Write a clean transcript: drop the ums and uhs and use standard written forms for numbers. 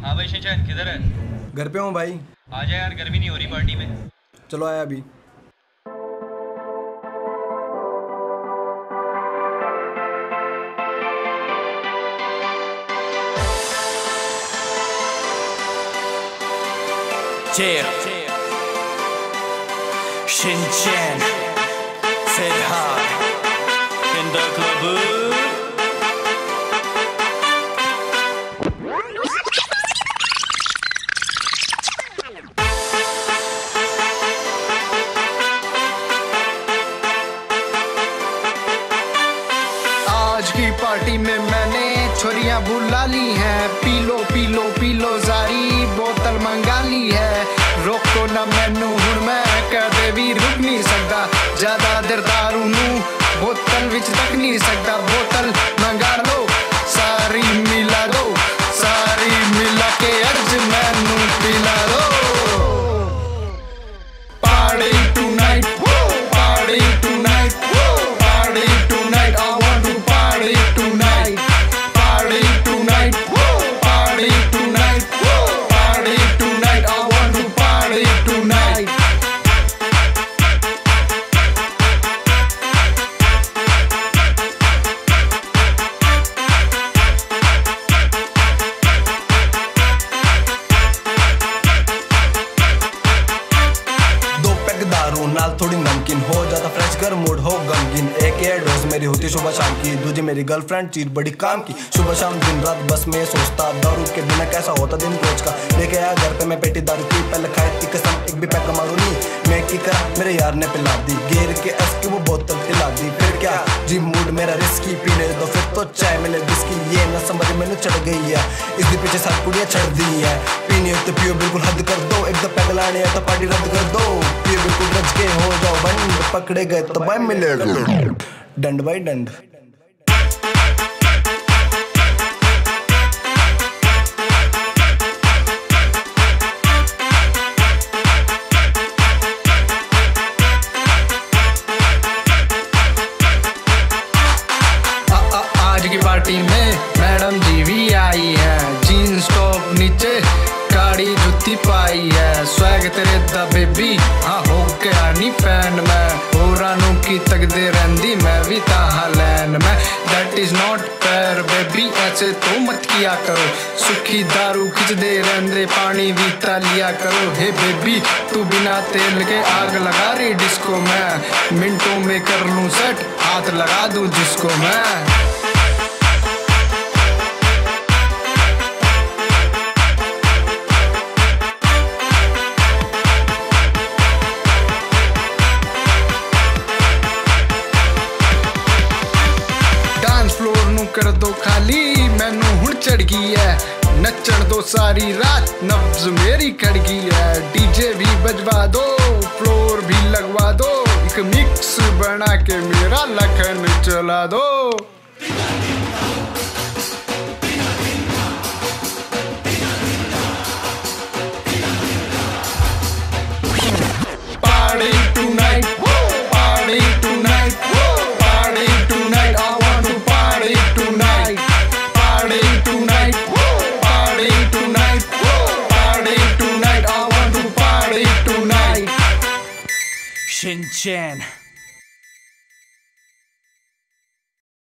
हाँ भाई शिनचैन किधर है? घर पे हूँ भाई। आ जा यार, गर्मी नहीं हो रही पार्टी में। चलो आया अभी। Shinchan said hi in the club. आज की पार्टी में मैंने छोरियां बुला ली हैं। पी लो पी लो पी लो जारी बोतल मंगा ली है। रोको ना मैनू हुण मैं कदे भी रुक नहीं सकता। ज्यादा देर दारू नू बोतल विच तक नहीं सकता। बोतल मंगा लो सारी मिला दो, सारी मिला के अर्ज मैनू पिला दो। Party tonight, party tonight, party tonight, I want to party tonight, party tonight, party tonight, party tonight, I want to party tonight. दो पैक दारू नाल थोड़ी नमकीन हो जाता फ्रेश कर मूड हो गमगीन। एक एयर डोज मेरी होती सुबह शाम की, दूसरी मेरी गर्लफ्रेंड चीज बड़ी काम की। सुबह शाम दिन रात बस में सोचता दारू के बिना कैसा होता दिन रोज का। लेके आया घर पे मैं पेटी दारू की, पहले खाई थी कसम एक भी पैक मारू नहीं। मैं की करा मेरे यार ने पिला दी, गेर के एस की वो बोतल पिला दी। फिर क्या जी मूड मेरा रिस्की, पीने दो फिर तो चाय मिले बिस्की। ये न समझ मैंने चढ़ गई है, इसके पीछे सारी कुड़ियाँ चढ़ दी है। पीनी हो तो पियो बिल्कुल हद कर दो, एक दो पैक लाने है तो पार्टी रद्द कर दो। पियो बिल्कुल रज के हो जाओ बंद, पकड़े गए तो भाई मिलेगा डंड बाई डंड। आज की पार्टी में मैडम जी भी आई है। जीन्स टॉप नीचे काड़ी जुत्ती पाई है। स्वैग तेरे दा बेबी हाँ हो के आनी फैन मैं। होरानू की तकदे रहंदी मैं भी ताहा लैन में। That is not fair baby, ऐसे तो मत किया करो। सुखी दारू खिंच दे रहंदे पानी भी लिया करो। हे बेबी तू बिना तेल के आग लगा रही डिस्को में। मिनटों में कर लूं सेट, हाथ लगा दूं जिसको मैं। फ्लोर नू कर दो खाली, मैनू हुण चढ़ गई है। नचण दो सारी रात, नब्ज मेरी खड़ गई है। डीजे भी बजवा दो, फ्लोर भी लगवा दो। एक मिक्स बना के मेरा लखन चला दो।